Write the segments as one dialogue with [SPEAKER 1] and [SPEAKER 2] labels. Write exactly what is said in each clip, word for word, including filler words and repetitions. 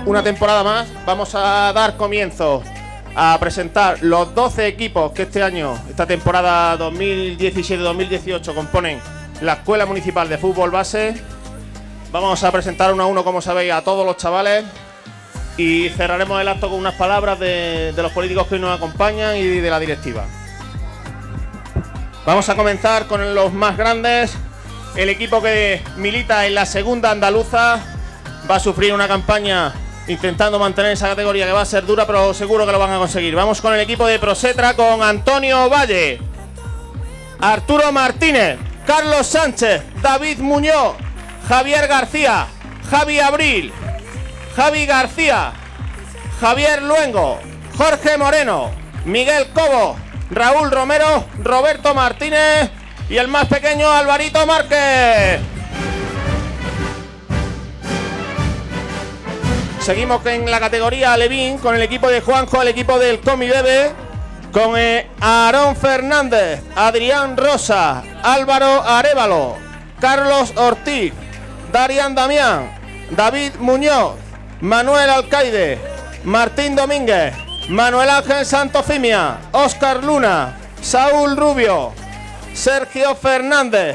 [SPEAKER 1] una temporada más vamos a dar comienzo a presentar los doce equipos que este año, esta temporada dos mil diecisiete dos mil dieciocho, componen la Escuela Municipal de Fútbol Base. Vamos a presentar uno a uno, como sabéis, a todos los chavales y cerraremos el acto con unas palabras de, de los políticos que hoy nos acompañan y de la directiva. Vamos a comenzar con los más grandes. El equipo que milita en la segunda andaluza va a sufrir una campaña intentando mantener esa categoría que va a ser dura, pero seguro que lo van a conseguir. Vamos con el equipo de Prosetra, con Antonio Valle, Arturo Martínez, Carlos Sánchez, David Muñoz, Javier García, Javi Abril, Javi García, Javier Luengo, Jorge Moreno, Miguel Cobo, Raúl Romero, Roberto Martínez y el más pequeño, Alvarito Márquez. Seguimos en la categoría Alevín con el equipo de Juanjo, el equipo del Comi Bebe, con eh, Aarón Fernández, Adrián Rosa, Álvaro Arévalo, Carlos Ortiz, Darian Damián, David Muñoz, Manuel Alcaide, Martín Domínguez, Manuel Ángel Santofimia, Óscar Luna, Saúl Rubio, Sergio Fernández.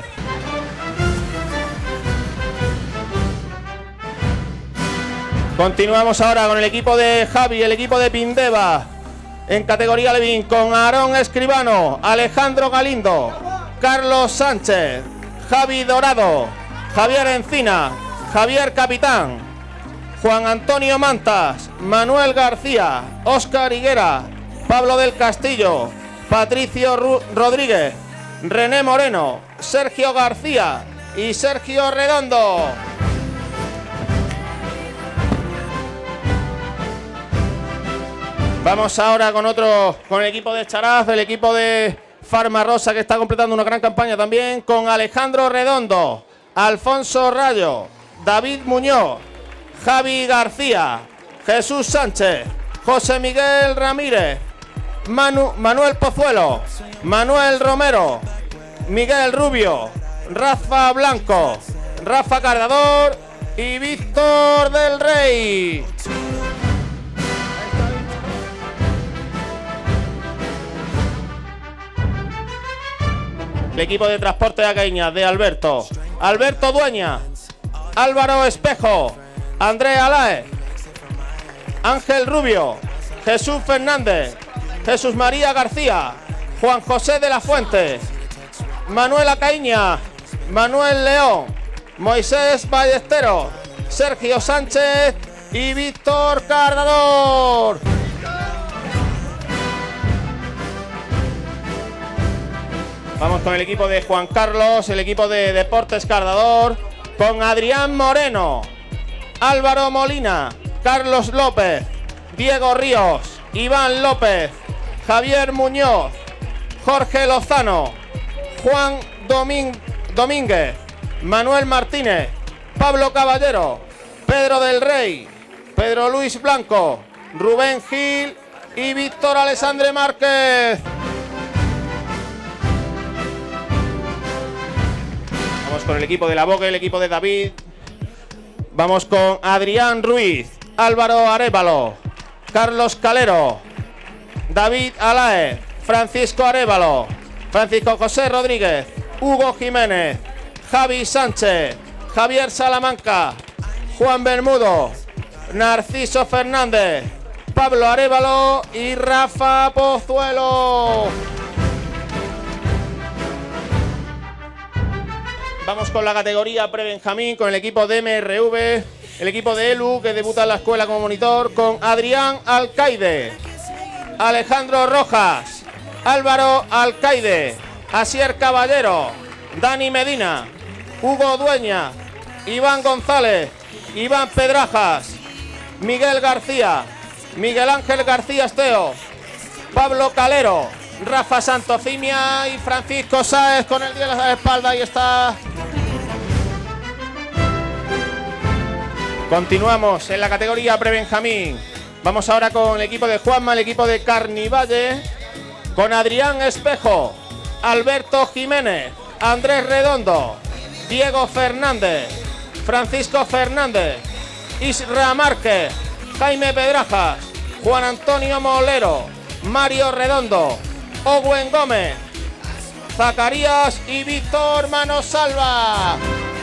[SPEAKER 1] Continuamos ahora con el equipo de Javi, el equipo de Pindeva, en categoría Levín, con Aarón Escribano, Alejandro Galindo, Carlos Sánchez, Javi Dorado, Javier Encina, Javier Capitán, Juan Antonio Mantas, Manuel García, Óscar Higuera, Pablo del Castillo, Patricio Ru Rodríguez, René Moreno, Sergio García y Sergio Redondo. Vamos ahora con otro, con el equipo de Charaz, el equipo de Farma Rosa, que está completando una gran campaña también, con Alejandro Redondo, Alfonso Rayo, David Muñoz, Javi García, Jesús Sánchez, José Miguel Ramírez, Manu, Manuel Pozuelo, Manuel Romero, Miguel Rubio, Rafa Blanco, Rafa Cardador y Víctor del Rey. El equipo de Transporte de Acaíña, de Alberto, Alberto Dueña, Álvaro Espejo, Andrés Alaez, Ángel Rubio, Jesús Fernández, Jesús María García, Juan José de la Fuente, Manuel Acaíña, Manuel León, Moisés Ballesteros, Sergio Sánchez y Víctor Cardador. Vamos con el equipo de Juan Carlos, el equipo de Deportes Cardador, con Adrián Moreno, Álvaro Molina, Carlos López, Diego Ríos, Iván López, Javier Muñoz, Jorge Lozano, Juan Domín Domínguez, Manuel Martínez, Pablo Caballero, Pedro del Rey, Pedro Luis Blanco, Rubén Gil y Víctor Alessandre Márquez. Vamos con el equipo de La Bogue, el equipo de David. Vamos con Adrián Ruiz, Álvaro Arévalo, Carlos Calero, David Alaez, Francisco Arévalo, Francisco José Rodríguez, Hugo Jiménez, Javi Sánchez, Javier Salamanca, Juan Bermudo, Narciso Fernández, Pablo Arévalo y Rafa Pozuelo. Vamos con la categoría pre-Benjamín, con el equipo de M R V, el equipo de Elu, que debuta en la escuela como monitor, con Adrián Alcaide, Alejandro Rojas, Álvaro Alcaide, Asier Caballero, Dani Medina, Hugo Dueña, Iván González, Iván Pedrajas, Miguel García, Miguel Ángel García Esteo, Pablo Calero, Rafa Santofimia y Francisco Sáez con el diez a la espalda. Ahí está. Continuamos en la categoría pre-Benjamín. Vamos ahora con el equipo de Juanma, el equipo de Carnivalle, con Adrián Espejo, Alberto Jiménez, Andrés Redondo, Diego Fernández, Francisco Fernández, Isra Márquez, Jaime Pedrajas, Juan Antonio Molero, Mario Redondo, Owen Gómez, Zacarías y Víctor Manosalva.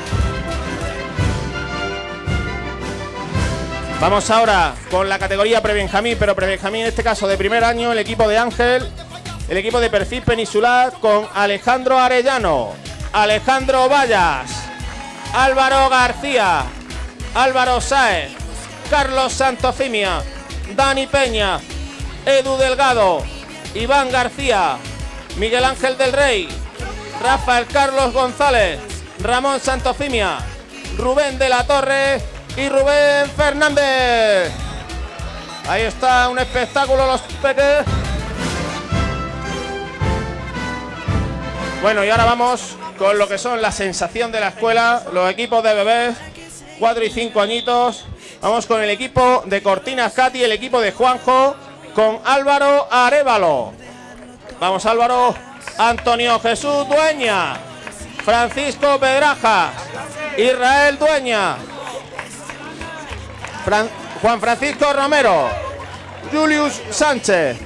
[SPEAKER 1] Vamos ahora con la categoría prebenjamín, pero prebenjamín en este caso de primer año, el equipo de Ángel, el equipo de Perfil Peninsular con Alejandro Arellano, Alejandro Vallas, Álvaro García, Álvaro Sáez, Carlos Santofimia, Dani Peña, Edu Delgado, Iván García, Miguel Ángel del Rey, Rafael Carlos González, Ramón Santofimia, Rubén de la Torre y Rubén Fernández. Ahí está un espectáculo los peques. Bueno, y ahora vamos con lo que son la sensación de la escuela, los equipos de bebés, cuatro y cinco añitos. Vamos con el equipo de Cortinas Cati, el equipo de Juanjo, con Álvaro Arévalo. Vamos Álvaro, Antonio Jesús Dueña, Francisco Pedrajas, Israel Dueña, Fran Juan Francisco Romero, Julius Sánchez,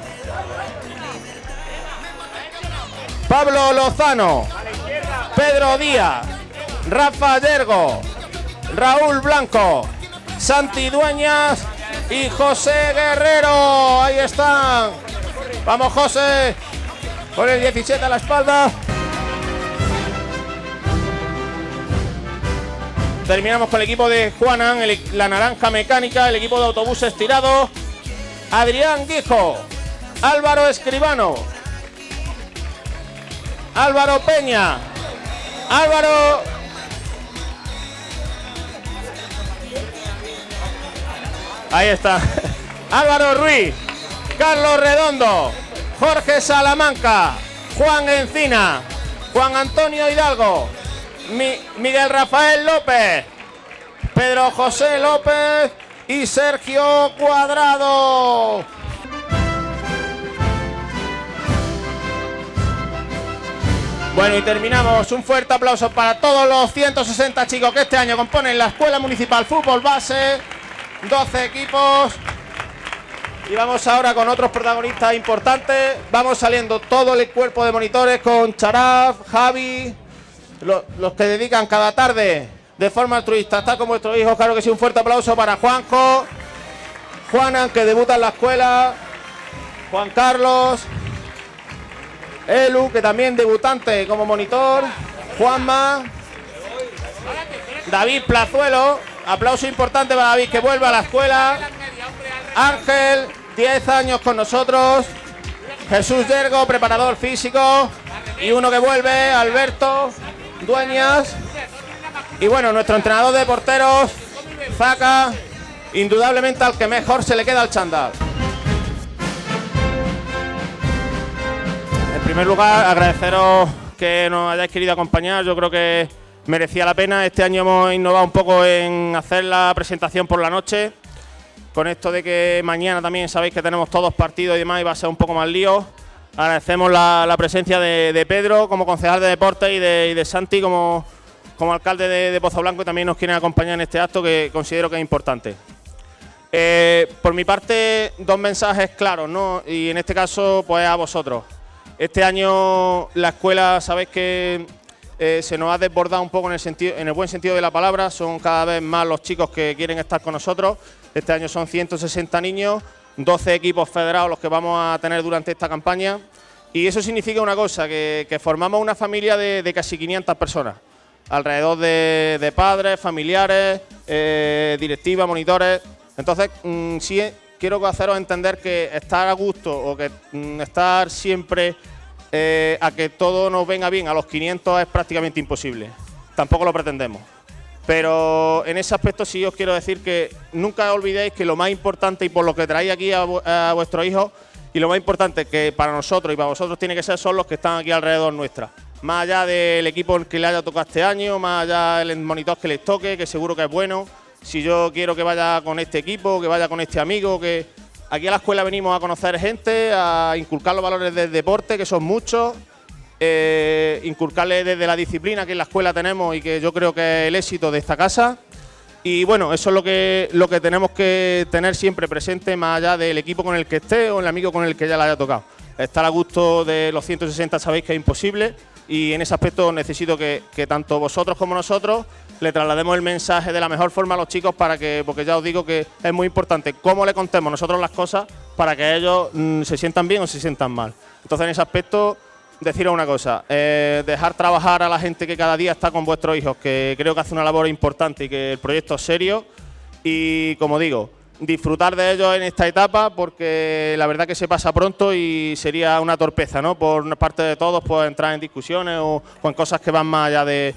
[SPEAKER 1] Pablo Lozano, Pedro Díaz, Rafa Yergo, Raúl Blanco, Santi Dueñas y José Guerrero. Ahí están. Vamos José, con el diecisiete a la espalda. Terminamos con el equipo de Juanan, el, la naranja mecánica, el equipo de autobuses tirados. Adrián Guijo, Álvaro Escribano, Álvaro Peña, Álvaro ahí está Álvaro Ruiz, Carlos Redondo, Jorge Salamanca, Juan Encina, Juan Antonio Hidalgo, Mi, Miguel Rafael López, Pedro José López y Sergio Cuadrado. Bueno, y terminamos. Un fuerte aplauso para todos los ciento sesenta chicos que este año componen la Escuela Municipal Fútbol Base. doce equipos. Y vamos ahora con otros protagonistas importantes. Vamos saliendo todo el cuerpo de monitores con Charaf, Javi, los, los que dedican cada tarde de forma altruista, está con vuestros hijos. Claro que sí, un fuerte aplauso para Juanjo, Juana, que debuta en la escuela, Juan Carlos, Elu, que también debutante como monitor, Juanma, David Plazuelo, aplauso importante para David, que vuelve a la escuela, Ángel, diez años con nosotros, Jesús Yergo, preparador físico, y uno que vuelve, Alberto Dueñas, y bueno, nuestro entrenador de porteros, Zaca, indudablemente al que mejor se le queda el chándal. En primer lugar, agradeceros que nos hayáis querido acompañar. Yo creo que merecía la pena. Este año hemos innovado un poco en hacer la presentación por la noche, con esto de que mañana también sabéis que tenemos todos partidos y demás y va a ser un poco más lío. Agradecemos la, la presencia de, de Pedro como concejal de deporte y de, y de Santi como, como alcalde de, de Pozoblanco, y también nos quieren acompañar en este acto que considero que es importante. Eh, por mi parte, dos mensajes claros, ¿no? Y en este caso, pues a vosotros. Este año la escuela, sabéis que eh, se nos ha desbordado un poco en el, sentido, en el buen sentido de la palabra. Son cada vez más los chicos que quieren estar con nosotros. Este año son ciento sesenta niños, doce equipos federados los que vamos a tener durante esta campaña. Y eso significa una cosa, que, que formamos una familia de, de casi quinientas personas. Alrededor de, de padres, familiares, eh, directivas, monitores. Entonces, mmm, sí quiero haceros entender que estar a gusto o que mmm, estar siempre eh, a que todo nos venga bien a los quinientos es prácticamente imposible. Tampoco lo pretendemos. Pero en ese aspecto sí os quiero decir que nunca olvidéis que lo más importante, y por lo que traéis aquí a, a vuestros hijos, y lo más importante que para nosotros y para vosotros tiene que ser, son los que están aquí alrededor nuestra. Más allá del equipo que le haya tocado este año, más allá del monitor que les toque, que seguro que es bueno. Si yo quiero que vaya con este equipo, que vaya con este amigo, que aquí a la escuela venimos a conocer gente, a inculcar los valores del deporte, que son muchos, eh, inculcarles desde la disciplina que en la escuela tenemos y que yo creo que es el éxito de esta casa. Y bueno, eso es lo que, lo que tenemos que tener siempre presente, más allá del equipo con el que esté o el amigo con el que ya le haya tocado. Estar a gusto de los ciento sesenta sabéis que es imposible, y en ese aspecto necesito que, que tanto vosotros como nosotros le traslademos el mensaje de la mejor forma a los chicos, para que, porque ya os digo que es muy importante cómo le contemos nosotros las cosas para que ellos mmm, se sientan bien o se sientan mal. Entonces, en ese aspecto, deciros una cosa, eh, dejar trabajar a la gente que cada día está con vuestros hijos, que creo que hace una labor importante y que el proyecto es serio, y como digo, disfrutar de ellos en esta etapa, porque la verdad que se pasa pronto y sería una torpeza, ¿no?, por parte de todos, pues entrar en discusiones o, o en cosas que van más allá de,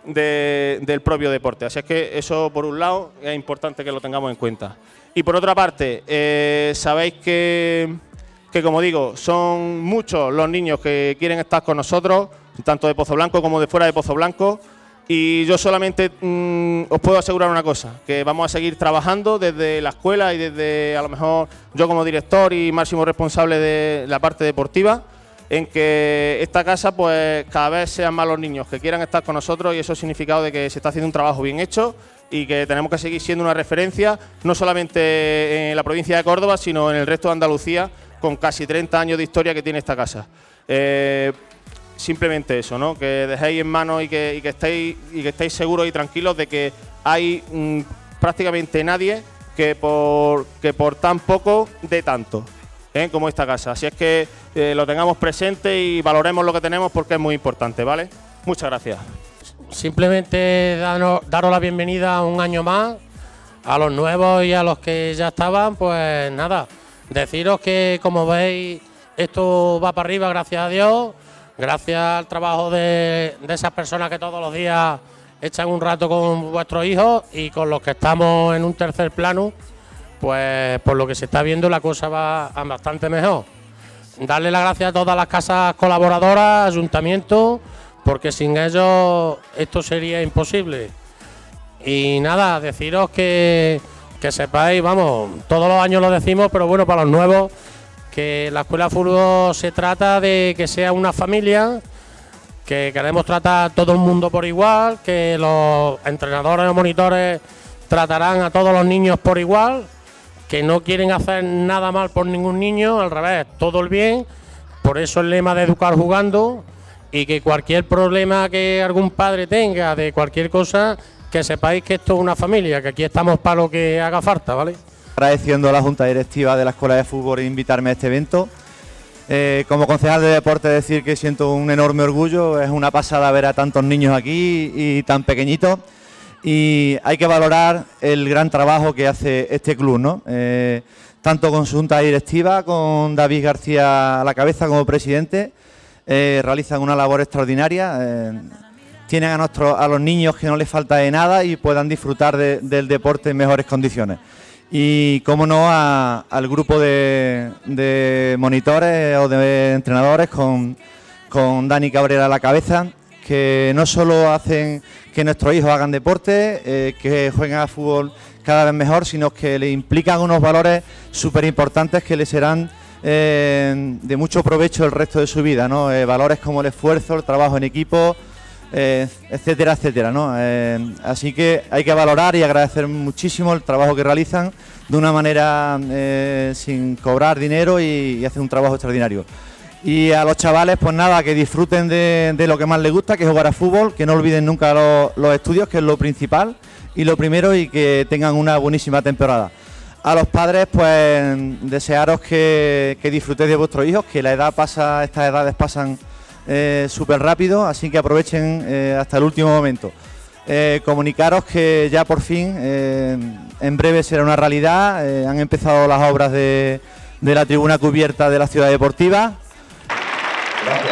[SPEAKER 1] de, del propio deporte. Así es que eso, por un lado, es importante que lo tengamos en cuenta. Y por otra parte, eh, sabéis que, que, como digo, son muchos los niños que quieren estar con nosotros, tanto de Pozo Blanco como de fuera de Pozo Blanco. Y yo solamente mmm, os puedo asegurar una cosa, que vamos a seguir trabajando desde la escuela y desde, a lo mejor, yo como director y máximo responsable de la parte deportiva, en que esta casa, pues, cada vez sean más los niños que quieran estar con nosotros, y eso es significado de que se está haciendo un trabajo bien hecho y que tenemos que seguir siendo una referencia, no solamente en la provincia de Córdoba, sino en el resto de Andalucía, con casi treinta años de historia que tiene esta casa. Eh, Simplemente eso, ¿no?, que dejéis en manos y que, y que estéis y que estéis seguros y tranquilos de que hay mmm, prácticamente nadie que por que por tan poco dé tanto, ¿eh?, como esta casa. Así es que eh, lo tengamos presente y valoremos lo que tenemos, porque es muy importante, ¿vale? Muchas gracias.
[SPEAKER 2] Simplemente daros, daros la bienvenida un año más a los nuevos y a los que ya estaban. Pues nada, deciros que, como veis, esto va para arriba, gracias a Dios. Gracias al trabajo de, de esas personas que todos los días echan un rato con vuestros hijos, y con los que estamos en un tercer plano, pues por lo que se está viendo la cosa va a bastante mejor. Darle las gracias a todas las casas colaboradoras, ayuntamientos, porque sin ellos esto sería imposible. Y nada, deciros que, que sepáis, vamos, todos los años lo decimos, pero bueno, para los nuevos, que la escuela de fútbol se trata de que sea una familia, que queremos tratar a todo el mundo por igual, que los entrenadores o monitores tratarán a todos los niños por igual, que no quieren hacer nada mal por ningún niño, al revés, todo el bien. Por eso el lema de educar jugando, y que cualquier problema que algún padre tenga de cualquier cosa, que sepáis que esto es una familia, que aquí estamos para lo que haga falta, ¿vale?
[SPEAKER 3] Agradeciendo a la Junta Directiva de la Escuela de Fútbol invitarme a este evento. Eh, como concejal de deporte, decir que siento un enorme orgullo, es una pasada ver a tantos niños aquí y tan pequeñitos, y hay que valorar el gran trabajo que hace este club, ¿no? Eh, tanto con su Junta Directiva, con David García a la cabeza como presidente, eh, realizan una labor extraordinaria, eh, tienen a, nuestros, a los niños que no les falta de nada y puedan disfrutar de, del deporte en mejores condiciones. Y, cómo no, a, al grupo de, de monitores o de entrenadores con, con Dani Cabrera a la cabeza, que no solo hacen que nuestros hijos hagan deporte, eh, que jueguen a fútbol cada vez mejor, sino que le implican unos valores súper importantes que les serán eh, de mucho provecho el resto de su vida, ¿no? Eh, valores como el esfuerzo, el trabajo en equipo, Eh, etcétera, etcétera, ¿no? Eh, así que hay que valorar y agradecer muchísimo el trabajo que realizan de una manera eh, sin cobrar dinero, y, y hacen un trabajo extraordinario. Y a los chavales, pues nada, que disfruten de, de lo que más les gusta, que es jugar a fútbol, que no olviden nunca los, los estudios, que es lo principal y lo primero, y que tengan una buenísima temporada. A los padres, pues desearos que, que disfrutéis de vuestros hijos, que la edad pasa, estas edades pasan Eh, súper rápido, así que aprovechen eh, hasta el último momento. Eh, comunicaros que ya por fin, eh, en breve será una realidad, eh, han empezado las obras de, de la tribuna cubierta de la ciudad deportiva. Gracias.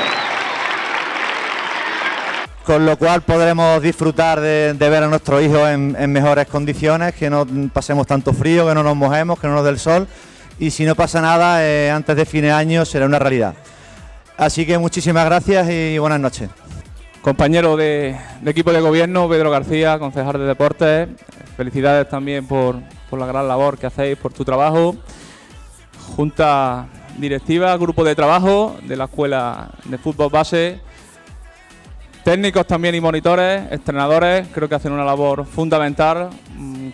[SPEAKER 3] Con lo cual podremos disfrutar de, de ver a nuestros hijos en, en mejores condiciones, que no pasemos tanto frío, que no nos mojemos, que no nos dé el sol, y si no pasa nada, eh, antes de fin de año será una realidad. Así que muchísimas gracias y buenas noches.
[SPEAKER 4] Compañero de, de equipo de gobierno, Pedro García, concejal de deportes, felicidades también por, por la gran labor que hacéis, por tu trabajo. Junta directiva, grupo de trabajo de la Escuela de Fútbol Base, técnicos también y monitores, entrenadores, creo que hacen una labor fundamental.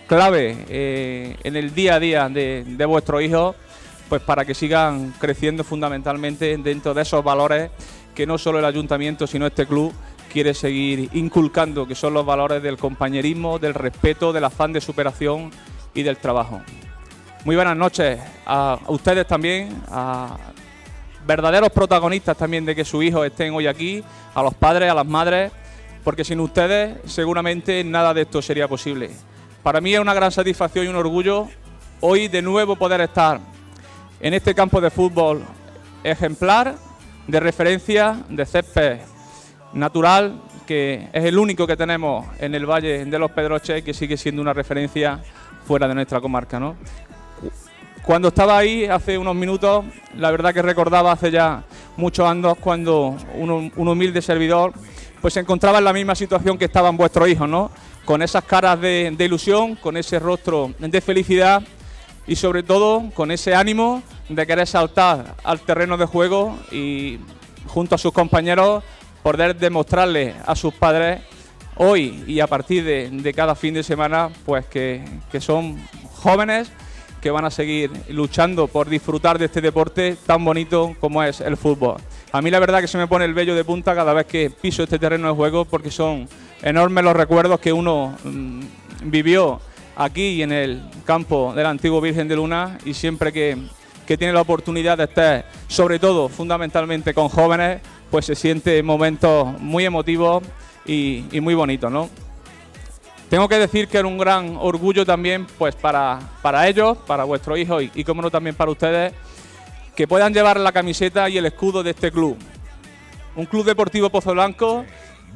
[SPEAKER 4] clave eh, en el día a día de, de vuestros hijos, pues para que sigan creciendo fundamentalmente dentro de esos valores que no solo el ayuntamiento, sino este club quiere seguir inculcando, que son los valores del compañerismo, del respeto, del afán de superación y del trabajo. Muy buenas noches a, a ustedes también, a verdaderos protagonistas también de que sus hijos estén hoy aquí, a los padres, a las madres, porque sin ustedes seguramente nada de esto sería posible. Para mí es una gran satisfacción y un orgullo hoy de nuevo poder estar en este campo de fútbol ejemplar, de referencia, de césped natural, que es el único que tenemos en el Valle de los Pedroches y que sigue siendo una referencia fuera de nuestra comarca, ¿no? Cuando estaba ahí hace unos minutos, la verdad que recordaba hace ya muchos años cuando un, un humilde servidor pues se encontraba en la misma situación que estaban vuestros hijos, ¿no? Con esas caras de, de ilusión, con ese rostro de felicidad y sobre todo con ese ánimo de querer saltar al terreno de juego y junto a sus compañeros poder demostrarle a sus padres hoy y a partir de, de cada fin de semana pues que, que son jóvenes que van a seguir luchando por disfrutar de este deporte tan bonito como es el fútbol. A mí la verdad que se me pone el vello de punta cada vez que piso este terreno de juego porque son enormes los recuerdos que uno mmm, vivió aquí en el campo de la antigua Virgen de Luna y siempre que, que tiene la oportunidad de estar, sobre todo fundamentalmente con jóvenes, pues se siente momentos muy emotivos y, y muy bonitos, ¿no? Tengo que decir que era un gran orgullo también pues para, para ellos, para vuestros hijos y, y como no también para ustedes, que puedan llevar la camiseta y el escudo de este club. Un club deportivo Pozoblanco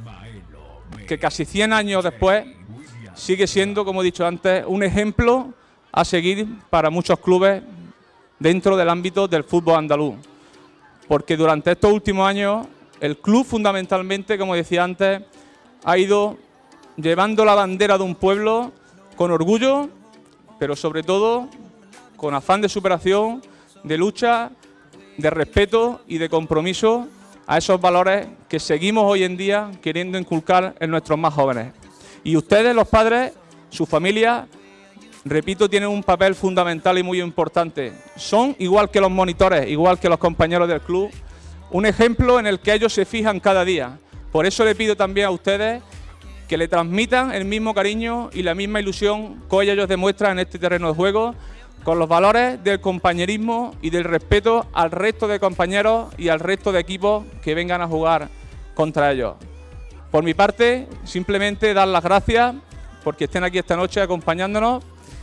[SPEAKER 4] que casi cien años después sigue siendo, como he dicho antes, un ejemplo a seguir para muchos clubes dentro del ámbito del fútbol andaluz. Porque durante estos últimos años el club fundamentalmente, como decía antes, ha ido llevando la bandera de un pueblo con orgullo, pero sobre todo con afán de superación, de lucha, de respeto y de compromiso a esos valores que seguimos hoy en día queriendo inculcar en nuestros más jóvenes. Y ustedes, los padres, su familia, repito, tienen un papel fundamental y muy importante. Son, igual que los monitores, igual que los compañeros del club, un ejemplo en el que ellos se fijan cada día. Por eso le pido también a ustedes que le transmitan el mismo cariño y la misma ilusión que hoy ellos demuestran en este terreno de juego, con los valores del compañerismo y del respeto al resto de compañeros y al resto de equipos que vengan a jugar contra ellos. Por mi parte, simplemente dar las gracias porque estén aquí esta noche acompañándonos,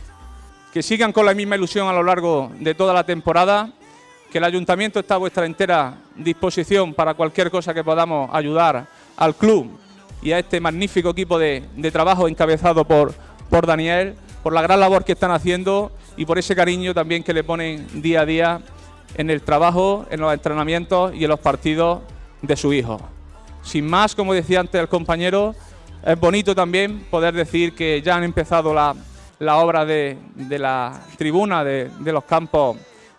[SPEAKER 4] que sigan con la misma ilusión a lo largo de toda la temporada, que el ayuntamiento está a vuestra entera disposición para cualquier cosa que podamos ayudar al club y a este magnífico equipo de, de trabajo encabezado por, por Daniel, por la gran labor que están haciendo y por ese cariño también que le ponen día a día en el trabajo, en los entrenamientos y en los partidos de su hijo. Sin más, como decía antes el compañero, es bonito también poder decir que ya han empezado la, la obra de, de la tribuna de, de los campos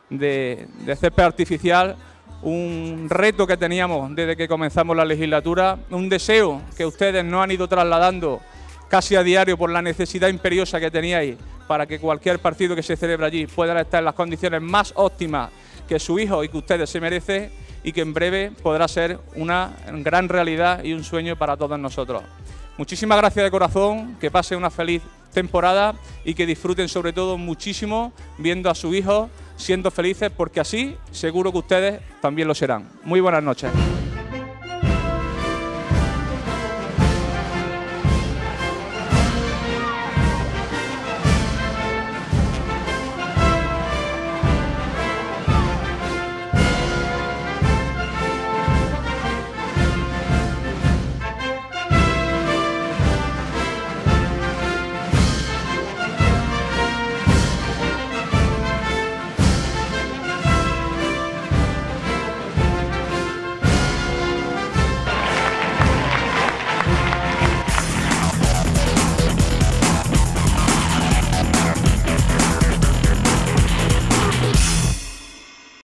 [SPEAKER 4] de, de césped artificial, un reto que teníamos desde que comenzamos la legislatura, un deseo que ustedes nos han ido trasladando casi a diario por la necesidad imperiosa que teníais para que cualquier partido que se celebre allí pueda estar en las condiciones más óptimas que su hijo y que ustedes se merecen y que en breve podrá ser una gran realidad y un sueño para todos nosotros. Muchísimas gracias de corazón, que pasen una feliz temporada y que disfruten sobre todo muchísimo viendo a sus hijos siendo felices, porque así seguro que ustedes también lo serán. Muy buenas noches.